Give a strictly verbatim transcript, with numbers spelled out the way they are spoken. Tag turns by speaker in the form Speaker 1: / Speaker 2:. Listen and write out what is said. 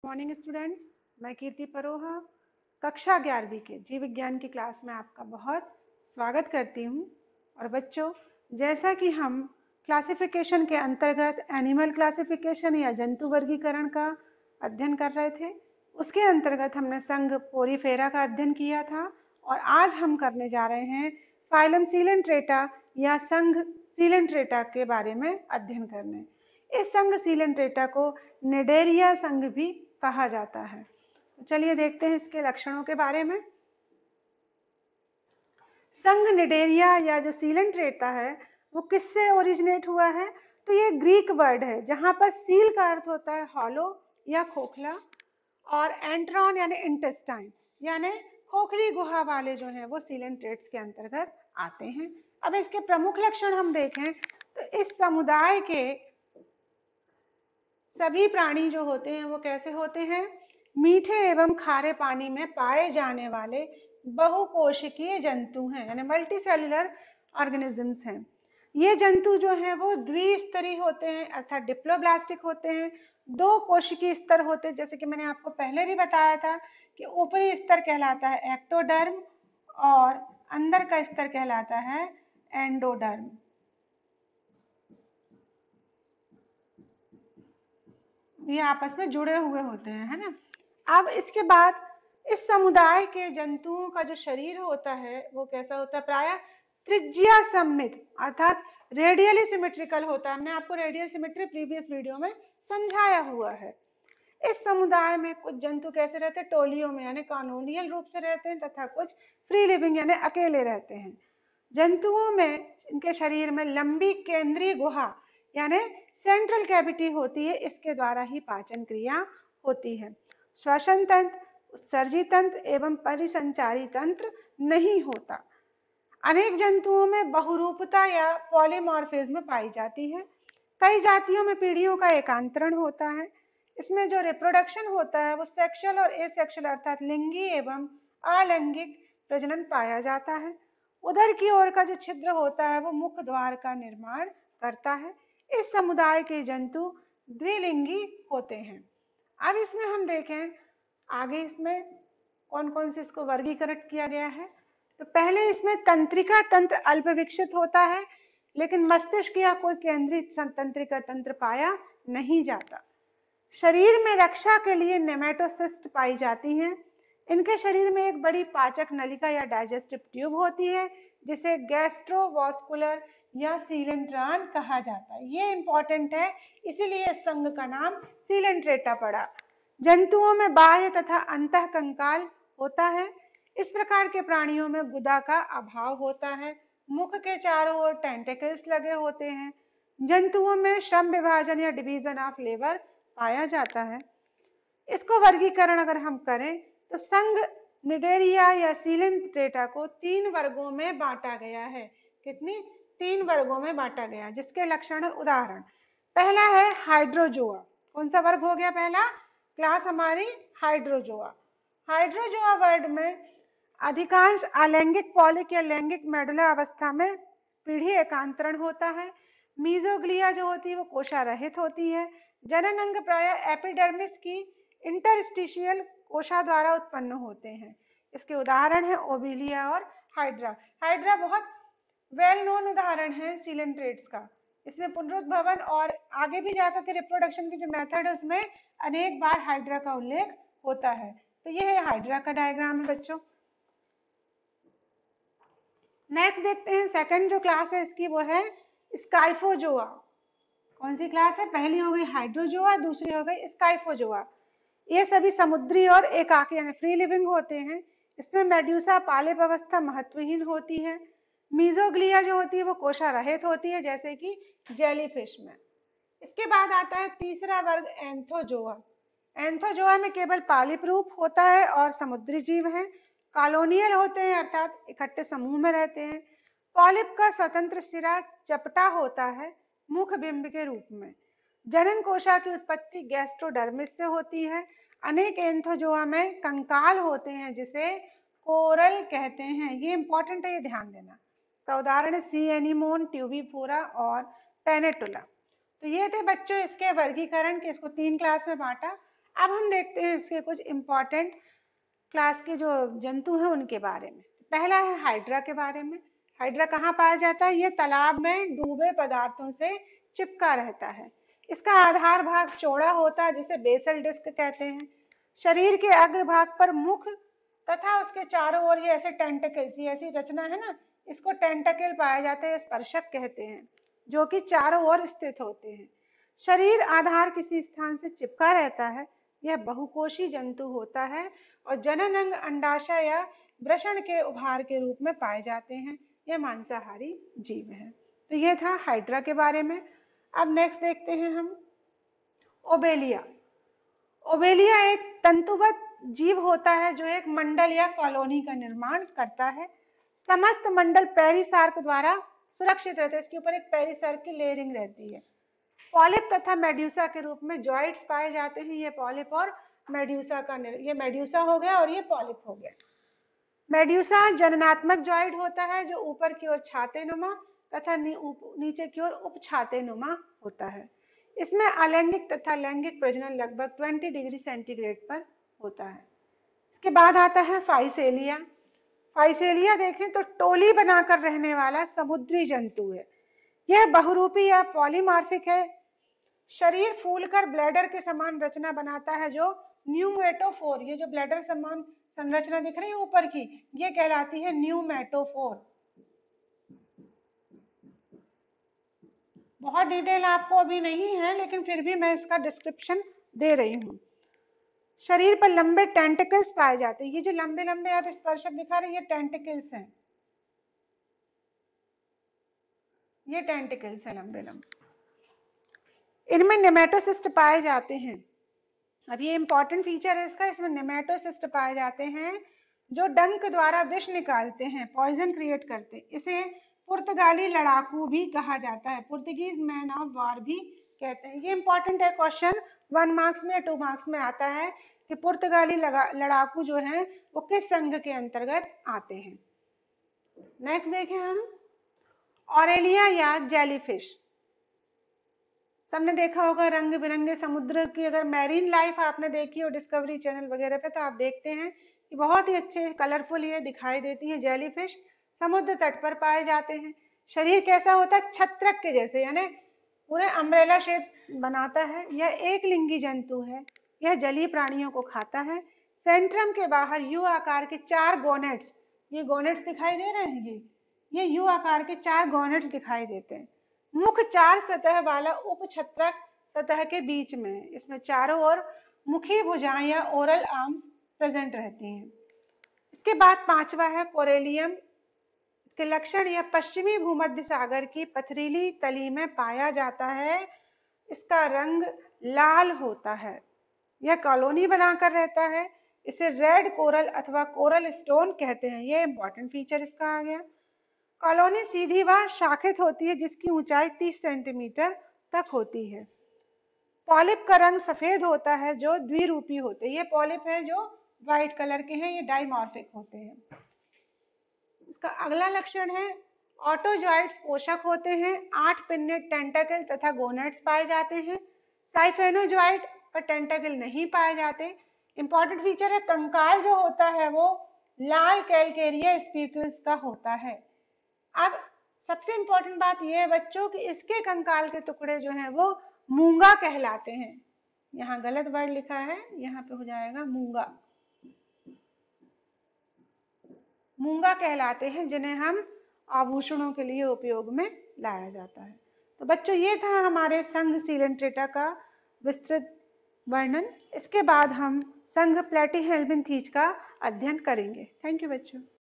Speaker 1: Morning students, मैं कीर्ति परोहा कक्षा ग्यारहवीं के जीव विज्ञान की क्लास में आपका बहुत स्वागत करती हूँ। और बच्चों, जैसा कि हम क्लासिफिकेशन के अंतर्गत एनिमल क्लासिफिकेशन या जंतु वर्गीकरण का अध्ययन कर रहे थे, उसके अंतर्गत हमने संघ पोरीफेरा का अध्ययन किया था और आज हम करने जा रहे हैं फाइलम सीलेंट्रेटा या संघ सीलेंट्रेटा के बारे में अध्ययन करने। इस संघ सीलेंट्रेटा को निडेरिया संघ भी कहा जाता है। तो चलिए देखते हैं इसके लक्षणों के बारे में। संघ निडेरिया या जो सीलेंट्रेटा है वो किससे ओरिजिनेट हुआ है? तो ये ग्रीक वर्ड है जहां पर सील का अर्थ होता है हॉलो या खोखला और एंट्रॉन यानी इंटेस्टाइन यानी खोखली गुहा वाले जो हैं वो सीलेंट्रेट्स के अंतर्गत आते हैं। अब इसके प्रमुख लक्षण हम देखें तो इस समुदाय के सभी प्राणी जो होते हैं वो कैसे होते हैं? मीठे एवं खारे पानी में पाए जाने वाले बहुकोशिकीय जंतु हैं, यानी मल्टीसेलुलर ऑर्गेनिजम्स हैं। ये जंतु जो हैं वो द्विस्तरीय होते हैं अर्थात डिप्लोब्लास्टिक होते हैं। दो कोशिकीय स्तर होते हैं, जैसे कि मैंने आपको पहले भी बताया था कि ऊपरी स्तर कहलाता है एक्टोडर्म और अंदर का स्तर कहलाता है एंडोडर्म। ये आपस में जुड़े हुए होते हैं, है ना। अब इसके बाद इस समुदाय के जंतुओं का जो शरीर होता है वो कैसा होता है? प्रायः त्रिज्या सममित अर्थात रेडियली सिमेट्रिकल होता है। हमने आपको रेडियल सिमेट्री प्रीवियस वीडियो में समझाया हुआ है। इस समुदाय में कुछ जंतु कैसे रहते हैं? टोलियों में यानी कॉलोनियल रूप से रहते हैं तथा कुछ फ्री लिविंग यानी अकेले रहते हैं। जंतुओं में इनके शरीर में लंबी केंद्रीय गुहा यानी सेंट्रल कैविटी होती है, इसके द्वारा ही पाचन क्रिया होती है। श्वसन तंत्र, उत्सर्जी तंत्र एवं परिसंचारी तंत्र नहीं होता। अनेक जंतुओं में बहुरूपता या पॉलीमॉर्फिज्म पाई जाती है। कई जातियों में पीढ़ियों का एकांतरण होता है। इसमें जो रिप्रोडक्शन होता है वो सेक्सुअल और एसेक्सुअल अर्थात लिंगी एवं अलैंगिक प्रजनन पाया जाता है। उधर की ओर का जो छिद्र होता है वो मुख द्वार का निर्माण करता है। इस समुदाय के जंतु द्विलिंगी होते हैं। अब इसमें हम देखें आगे इसमें कौन कौन से इसको वर्गीकरण किया गया है। तो पहले इसमें तंत्रिका तंत्र अल्प विकसित होता है, लेकिन मस्तिष्क या कोई केंद्रीय तंत्रिका तंत्र पाया नहीं जाता। शरीर में रक्षा के लिए नेमेटोसिस्ट पाई जाती हैं। इनके शरीर में एक बड़ी पाचक नलिका या डाइजेस्टिव ट्यूब होती है जिसे गैस्ट्रोवास्कुलर या सीलेंट्रान कहा जाता है। ये इंपॉर्टेंट है, इसीलिए इस संघ का नाम सीलेंट्रेटा पड़ा। जंतुओं में बाह्य तथा अंतः कंकाल होता है। इस प्रकार के प्राणियों में गुदा का अभाव होता है। मुख के चारों ओर टेंटेकल्स लगे होते हैं। जंतुओं में श्रम विभाजन या डिवीजन ऑफ लेबर पाया जाता है। इसको वर्गीकरण अगर हम करें तो संघ निडेरिया या सीलेंट्रेटा को तीन वर्गों में बांटा गया है। कितनी? तीन वर्गों में बांटा गया, जिसके लक्षण उदाहरण। पहला है हाइड्रोजोआ। कौन सा वर्ग हो गया पहला? क्लास हमारी हाइड्रोजोआ। हाइड्रोजोआ वर्ग में अधिकांश अलैंगिक पॉलिक या लैंगिक मेडुला अवस्था में पीढ़ी एकांतरण होता है। मीजोग्लिया जो होती है वो कोशा रहित होती है। जनन अंग प्रायः एपिडर्मिस की इंटरस्टिशियल कोशा द्वारा उत्पन्न होते हैं। इसके उदाहरण है ओविलिया और हाइड्रा। हाइड्रा बहुत वेल नोन उदाहरण है सीलेंट्रेट्स का। इसमें पुनरुद्भवन और आगे भी जाकर के रिप्रोडक्शन की जो मेथड है उसमें अनेक बार हाइड्रा का उल्लेख होता है। तो ये है हाइड्रा का डायग्राम है बच्चों। नेक्स्ट देखते हैं सेकंड जो क्लास है इसकी वो है स्काइफोजोआ। कौन सी क्लास है? पहली हो गई हाइड्रोजोआ, दूसरी हो गई स्काइफोजोआ। ये सभी समुद्री और एकाकी यानी फ्री लिविंग होते हैं। इसमें मेड्यूसा पालिप अवस्था महत्वहीन होती है। मीजोग्लिया जो होती है वो कोशा रहित होती है, जैसे कि जेलीफिश में। इसके बाद आता है तीसरा वर्ग एंथोजोआ। एंथोजोआ में केवल पालिप रूप होता है और समुद्री जीव हैं। कॉलोनियल होते हैं अर्थात इकट्ठे समूह में रहते हैं। पॉलिप का स्वतंत्र सिरा चपटा होता है मुख बिंब के रूप में। जनन कोशा की उत्पत्ति गैस्ट्रोडर्मिस से होती है। अनेक एंथोजोआ में कंकाल होते हैं जिसे कोरल कहते हैं। ये इंपॉर्टेंट है, ये ध्यान देना। का उदाहरण है सी एनीमोन, ट्यूबिफोरा और पेनेटुला। तो ये थे बच्चों इसके वर्गीकरण के। इसको तीन क्लास में बांटा। अब हम देखते हैं इसके कुछ इम्पॉर्टेंट क्लास के जो जंतु हैं उनके बारे में। पहला है हाइड्रा के बारे में। हाइड्रा कहाँ पाया जाता है? ये तालाब में डूबे पदार्थों से चिपका रहता है। इसका आधार भाग चौड़ा होता है जिसे बेसल डिस्क कहते हैं। शरीर के अग्रभाग पर मुख तथा उसके चारों ओर ये ऐसे टेंटकल्स, ये ऐसी रचना है ना, इसको टेंटकल पाए जाते हैं, स्पर्शक कहते हैं, जो कि चारों ओर स्थित होते हैं। शरीर आधार किसी स्थान से चिपका रहता है। यह बहुकोषी जंतु होता है और जनन अंग अंडाशय या वृषण के उभार के रूप में पाए जाते हैं। यह मांसाहारी जीव है। तो यह था हाइड्रा के बारे में। अब नेक्स्ट देखते हैं हम ओबेलिया। ओबेलिया एक तंतुबद्ध जीव होता है जो एक मंडल या कॉलोनी का निर्माण करता है। समस्त मंडल पेरिसार्क द्वारा सुरक्षित रहते हैं। इसके ऊपर एक पेरिसार्क की लेयरिंग रहती है। पॉलिप तथा मेड्यूसा के रूप में जॉइंट्स पाए जाते हैं। ये पॉलिप और मेड्यूसा का, ये मेड्यूसा हो गया और ये पॉलिप हो गया। मेड्यूसा जननात्मक जॉइंट होता है जो ऊपर की ओर छाते नुमा तथा नी, नीचे की ओर उपछाते नुमा होता है। इसमें अलैंगिक तथा लैंगिक प्रजनन लगभग बीस डिग्री सेंटीग्रेड पर होता है। इसके बाद आता है फाइसेलिया। फाइसेलिया देखें तो टोली बनाकर रहने वाला समुद्री जंतु है। यह बहुरूपी या पॉलीमार्फिक है। शरीर फूलकर ब्लैडर के समान रचना बनाता है जो न्यूमेटोफोर, ये जो ब्लैडर समान संरचना दिख रही है ऊपर की, ये कहलाती है न्यूमेटोफोर। बहुत डिटेल आपको अभी नहीं है लेकिन फिर भी मैं इसका डिस्क्रिप्शन दे रही हूँ। शरीर पर लंबे टेंटिकल्स पाए जाते हैं। ये जो लंबे लंबे आप स्पर्शक दिखा रहे हैं ये टेंटिकल्स हैं, ये टेंटिकल्स हैं लंबे लंबे। इनमें नेमेटोसिस्ट पाए जाते हैं। अब ये इंपॉर्टेंट फीचर है इसका, इसमें नेमेटोसिस्ट पाए जाते हैं जो डंक द्वारा विष निकालते हैं, पॉइजन क्रिएट करते हैं। इसे पुर्तगाली लड़ाकू भी कहा जाता है, पुर्तगीज मैन ऑफ वॉर भी कहते हैं। ये इंपॉर्टेंट है, क्वेश्चन वन मार्क्स में टू मार्क्स में आता है कि पुर्तगाली लड़ाकू जो हैं वो किस संघ के अंतर्गत आते हैं। नेक्स्ट देखें हम ऑरेलिया या जेलीफिश। सबने देखा होगा रंग बिरंगे समुद्र की, अगर मैरीन लाइफ आपने देखी हो डिस्कवरी चैनल वगैरह पे तो आप देखते हैं कि बहुत ही अच्छे कलरफुल ये दिखाई देती है जेलीफिश। समुद्र तट पर पाए जाते हैं। शरीर कैसा होता है? छत्रक के जैसे, यानी पूरे अम्ब्रेला शेप बनाता है। यह एक लिंगी जंतु है। यह जलीय प्राणियों को खाता है। सेंट्रम के बाहर यू आकार के चार गोनेट्स, ये गोनेट्स दिखाई दे रहे हैं, ये ये यू आकार के चार गोनेट्स दिखाई देते हैं। मुख चार सतह वाला उपछत्रक सतह के बीच में है। इसमें चारों ओर मुखी भुजाएं या ओरल आर्म्स प्रेजेंट रहती हैं। इसके बाद पांचवा है कोरेलियम। इसके लक्षण यह पश्चिमी भूमध्य सागर की पथरीली तली में पाया जाता है। इसका रंग लाल होता है। यह कॉलोनी बनाकर रहता है। इसे रेड कोरल अथवा कोरल स्टोन कहते हैं। यह इंपॉर्टेंट फीचर इसका आ गया। कॉलोनी सीधी व शाखित होती है जिसकी ऊंचाई तीस सेंटीमीटर तक होती है। पॉलिप का रंग सफेद होता है जो द्विरूपी होते हैं। ये पॉलिप है जो व्हाइट कलर के हैं, ये डाइमॉर्फिक होते हैं। इसका अगला लक्षण है ऑटोजॉइट्स पोषक होते हैं। आठ पिन्नेट टेंटाकल तथा गोनेट्स पाए जाते हैं। साइफेनोजॉइट पर टेंटाकल नहीं पाए जाते। इंपॉर्टेंट फीचर है कंकाल जो होता है वो लाल कैलकेरिया स्पीकल्स का होता है। अब सबसे इंपॉर्टेंट बात यह है बच्चों कि इसके कंकाल के टुकड़े जो हैं वो मूंगा कहलाते हैं। यहाँ गलत वर्ड लिखा है, यहाँ पे हो जाएगा मूंगा। मूंगा कहलाते हैं जिन्हें हम आभूषणों के लिए उपयोग में लाया जाता है। तो बच्चों ये था हमारे संघ सीलेंट्रेटा का विस्तृत वर्णन। इसके बाद हम संघ प्लेटीहेल्मिन्थीज का अध्ययन करेंगे। थैंक यू बच्चों।